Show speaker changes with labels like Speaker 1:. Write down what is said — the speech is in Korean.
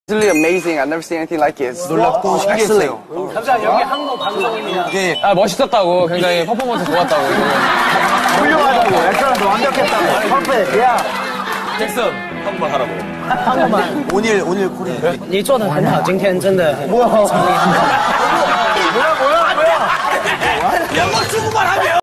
Speaker 1: Really amazing. I've never seen anything like it.
Speaker 2: 놀랍고 신기했어요.
Speaker 3: 감사합니다. 여기 한국 방송입니다.
Speaker 2: 이게
Speaker 4: 멋있었다고. 굉장히 퍼포먼스 좋았다고.
Speaker 5: 훌륭하다고. 엑셀런트 완벽했다고. 퍼펙트. 야.
Speaker 4: 잭슨, 한번 하라고.
Speaker 3: 한국말.
Speaker 2: 오늘 코리.
Speaker 3: 你做得很好，今天真的很。
Speaker 5: 뭐야?
Speaker 2: 영어 중국말 하면